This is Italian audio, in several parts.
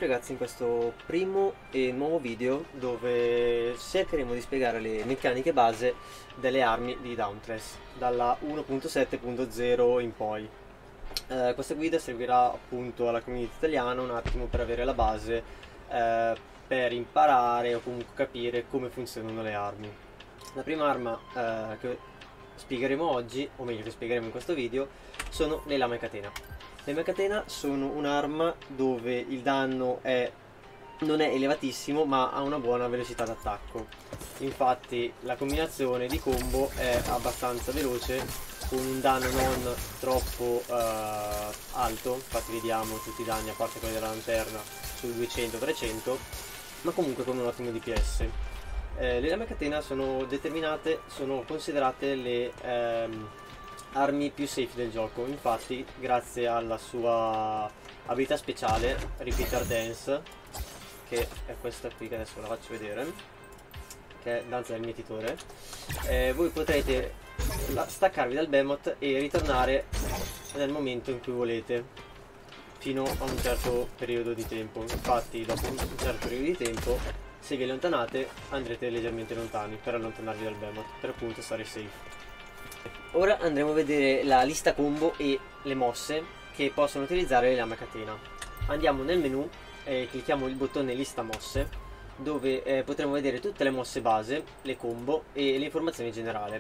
ragazzi in questo primo e nuovo video dove cercheremo di spiegare le meccaniche base delle armi di Dauntless dalla 1.7.0 in poi. Questa guida servirà appunto alla community italiana un attimo per avere la base per imparare o comunque capire come funzionano le armi. La prima arma che spiegheremo oggi, o meglio che spiegheremo in questo video, sono le lame a catena. Le lame a catena sono un'arma dove il danno non è elevatissimo ma ha una buona velocità d'attacco. Infatti la combinazione di combo è abbastanza veloce con un danno non troppo alto. Infatti vediamo tutti i danni a parte quelli della lanterna sul 200-300, ma comunque con un ottimo DPS. Le lame a catena sono considerate le armi più safe del gioco. Infatti grazie alla sua abilità speciale Repeater Dance, che è questa qui che adesso ve la faccio vedere, che è danza del mietitore, voi potrete staccarvi dal Behemoth e ritornare nel momento in cui volete fino a un certo periodo di tempo. Infatti dopo un certo periodo di tempo, se vi allontanate, andrete leggermente lontani per allontanarvi dal Behemoth, per appunto stare safe. Ora andremo a vedere la lista combo e le mosse che possono utilizzare le lame a catena. Andiamo nel menu e clicchiamo il bottone lista mosse, dove potremo vedere tutte le mosse base, le combo e le informazioni generali.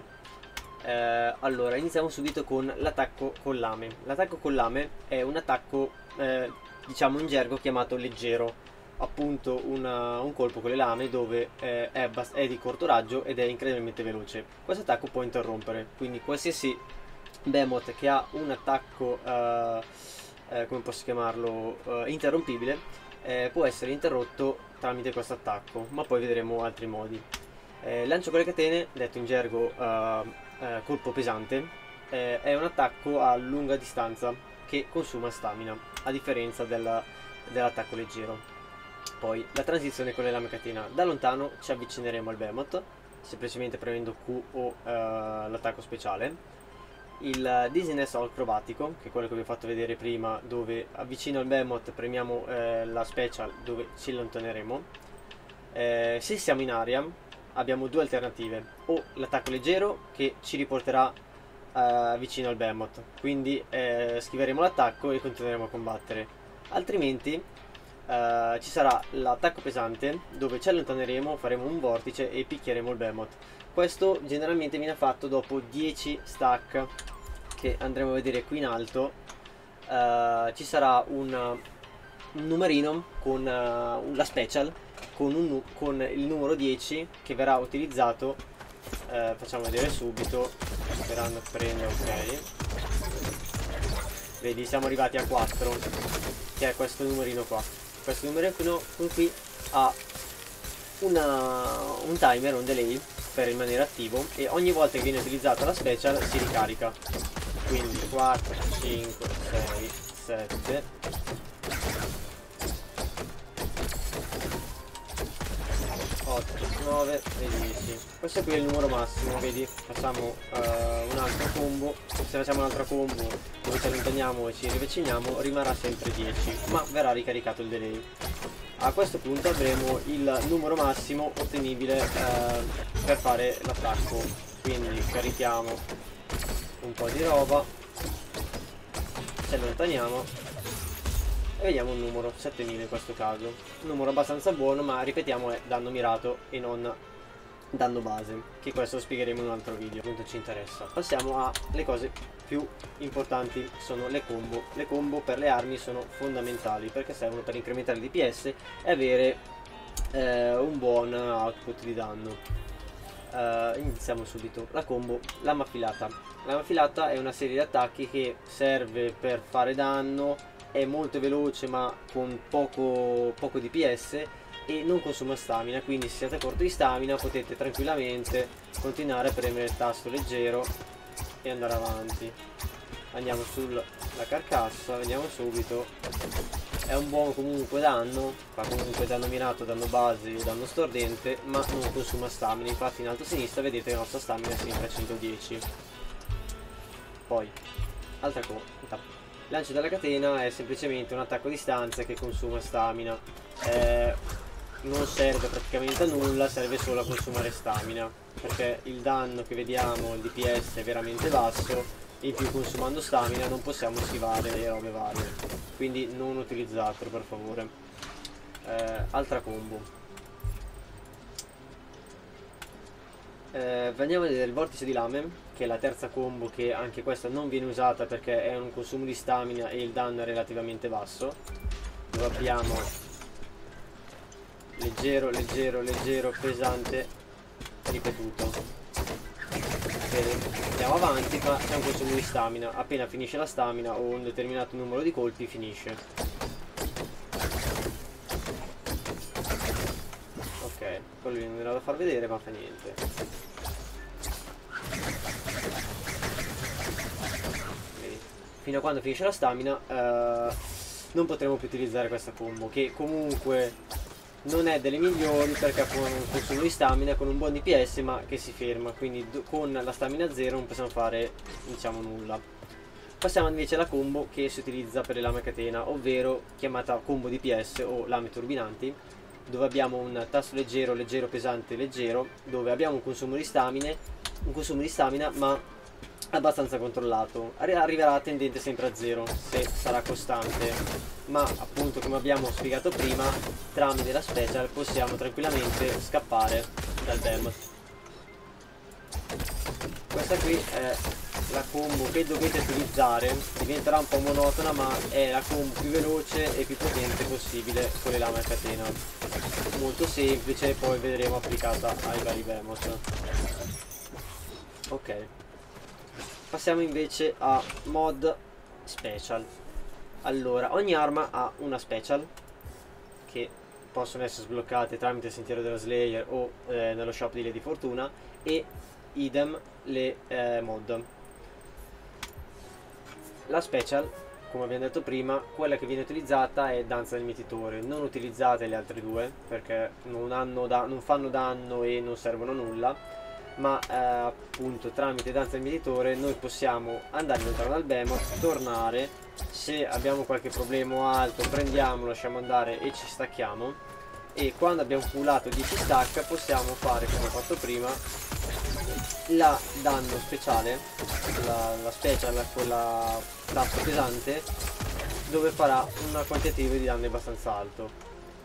Allora iniziamo subito con l'attacco con lame. L'attacco con lame è un attacco diciamo in gergo chiamato leggero, appunto un colpo con le lame dove è di corto raggio ed è incredibilmente veloce. Questo attacco può interrompere, quindi qualsiasi Behemoth che ha un attacco come posso chiamarlo, interrompibile, può essere interrotto tramite questo attacco, ma poi vedremo altri modi. Lancio con le catene, detto in gergo colpo pesante, è un attacco a lunga distanza che consuma stamina, a differenza dell'attacco leggero. Poi la transizione con le lame a catena: da lontano ci avvicineremo al Behemoth semplicemente premendo Q o l'attacco speciale. Il dizziness o acrobatico, che è quello che vi ho fatto vedere prima, dove vicino al Behemoth premiamo la special dove ci allontaneremo. Se siamo in aria abbiamo due alternative: o l'attacco leggero che ci riporterà vicino al Behemoth, quindi schiveremo l'attacco e continueremo a combattere, altrimenti ci sarà l'attacco pesante dove ci allontaneremo, faremo un vortice e picchieremo il Behemoth. Questo generalmente viene fatto dopo 10 stack, che andremo a vedere qui in alto. Ci sarà un numerino con la special con il numero 10 che verrà utilizzato. Facciamo vedere subito, verranno a prendere, ok, vedi siamo arrivati a 4, che è questo numerino qua. Questo numerino qui ha un timer, un delay per rimanere attivo, e ogni volta che viene utilizzata la special si ricarica. Quindi 4, 5, 6, 7, 8, 9 e 10. Questo qui è il numero massimo, vedi? Facciamo un altro combo. Se facciamo un'altra combo dove ci allontaniamo e ci riviciniamo, rimarrà sempre 10, ma verrà ricaricato il delay. A questo punto avremo il numero massimo ottenibile per fare l'attacco. Quindi carichiamo un po' di roba, ci allontaniamo e vediamo un numero 7000 in questo caso, un numero abbastanza buono, ma ripetiamo è danno mirato e non danno base, che questo lo spiegheremo in un altro video, appunto ci interessa. Passiamo alle cose più importanti, sono le combo. Le combo per le armi sono fondamentali perché servono per incrementare il DPS e avere un buon output di danno. Iniziamo subito. La combo lama affilata. Lama affilata è una serie di attacchi che serve per fare danno, è molto veloce ma con poco DPS e non consuma stamina, quindi se siete corti di stamina potete tranquillamente continuare a premere il tasto leggero e andare avanti. Andiamo sulla carcassa, vediamo subito. È un buon comunque danno, fa comunque danno mirato, danno base, danno stordente, ma non consuma stamina. Infatti in alto a sinistra vedete che la nostra stamina è sempre a 110. Poi altra cosa, Lancio della catena è semplicemente un attacco a distanza che consuma stamina. Non serve praticamente a nulla, serve solo a consumare stamina, perché il danno che vediamo, il DPS è veramente basso, e in più consumando stamina non possiamo schivare e robe varie, quindi non utilizzatelo per favore. Altra combo. Andiamo a vedere il vortice di lame, che è la terza combo, che anche questa non viene usata perché è un consumo di stamina e il danno è relativamente basso, dove abbiamo leggero, leggero, leggero, pesante, ripetuto. Bene, andiamo avanti, ma c'è un consumo di stamina. Appena finisce la stamina o un determinato numero di colpi finisce. Ok, quello non era da far vedere, ma fa niente. Vedi, fino a quando finisce la stamina non potremo più utilizzare questa combo, che comunque non è delle migliori perché ha un consumo di stamina con un buon DPS ma che si ferma, quindi con la stamina 0 non possiamo fare, diciamo, nulla. Passiamo invece alla combo che si utilizza per le lame a catena, ovvero chiamata combo DPS o lame turbinanti, dove abbiamo un tasto leggero, leggero, pesante, leggero, dove abbiamo un consumo di stamina ma abbastanza controllato. Arriverà tendente sempre a 0 se sarà costante, ma appunto, come abbiamo spiegato prima, tramite la special possiamo tranquillamente scappare dal behemoth. Questa qui è la combo che dovete utilizzare, diventerà un po' monotona ma è la combo più veloce e più potente possibile con le lame a catena, molto semplice, poi vedremo applicata ai vari behemoth. Ok, passiamo invece a mod special. Allora, ogni arma ha una special che possono essere sbloccate tramite il sentiero della Slayer o nello shop di Lady Fortuna, e idem le mod. La special, come abbiamo detto prima, quella che viene utilizzata è Danza del Mietitore. Non utilizzate le altre due perché non fanno danno e non servono a nulla, ma appunto tramite Danza del Mietitore noi possiamo andare lontano dal behemoth, tornare, se abbiamo qualche problema o altro prendiamo, lasciamo andare e ci stacchiamo, e quando abbiamo pullato 10 stack possiamo fare, come ho fatto prima, la danno speciale, la special con la tasto pesante, dove farà un quantitativo di danni abbastanza alto.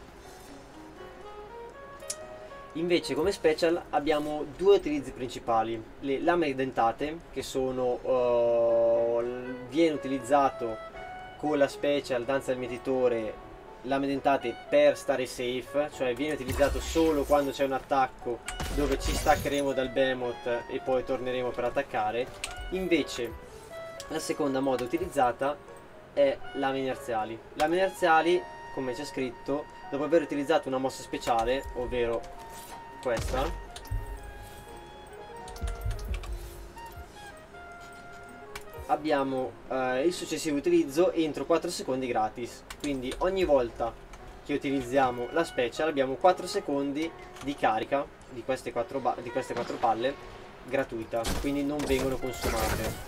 Invece come special abbiamo due utilizzi principali: le lame dentate, che sono viene utilizzato con la special Danza del Mietitore, lame dentate per stare safe, cioè viene utilizzato solo quando c'è un attacco dove ci staccheremo dal behemoth e poi torneremo per attaccare. Invece la seconda moda utilizzata è lame inerziali. Lame inerziali, come c'è scritto, dopo aver utilizzato una mossa speciale, ovvero questa, abbiamo il successivo utilizzo entro 4 secondi gratis. Quindi ogni volta che utilizziamo la special abbiamo 4 secondi di carica di queste 4 palle gratuita, quindi non vengono consumate.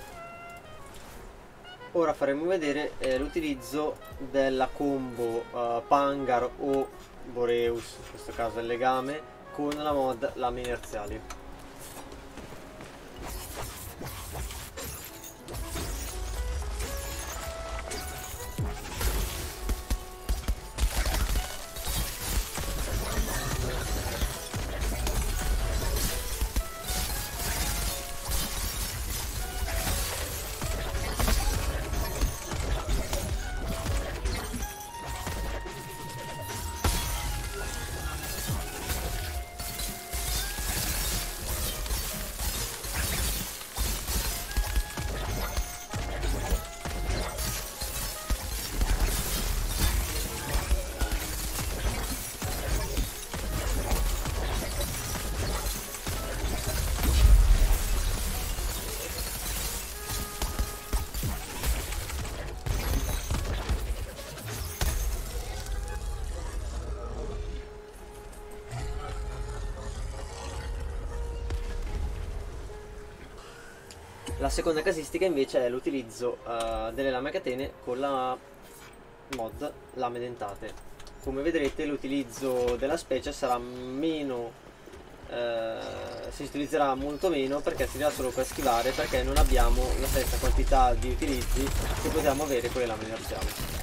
Ora faremo vedere l'utilizzo della combo Pangar o Boreus, in questo caso è il legame, con la mod lame inerziali. La seconda casistica invece è l'utilizzo delle lame a catene con la mod lame dentate. Come vedrete l'utilizzo della specie sarà meno, si utilizzerà molto meno, perché servirà solo per schivare, perché non abbiamo la stessa quantità di utilizzi che possiamo avere con le lame di arciame.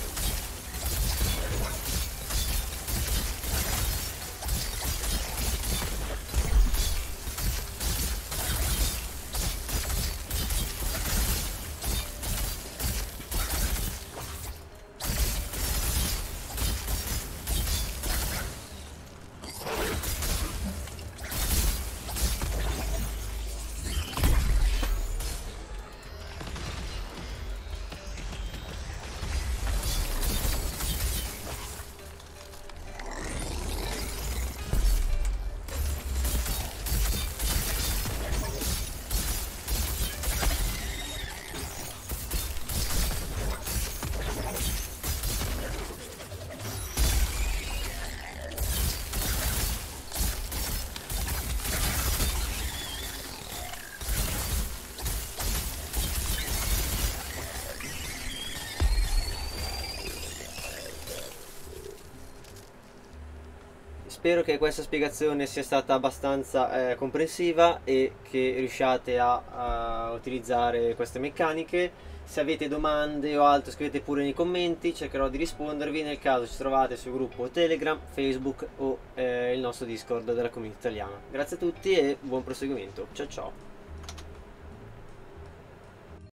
Spero che questa spiegazione sia stata abbastanza comprensiva e che riusciate a utilizzare queste meccaniche. Se avete domande o altro scrivete pure nei commenti, cercherò di rispondervi. Nel caso ci trovate sul gruppo Telegram, Facebook o il nostro Discord della comunità italiana. Grazie a tutti e buon proseguimento. Ciao ciao!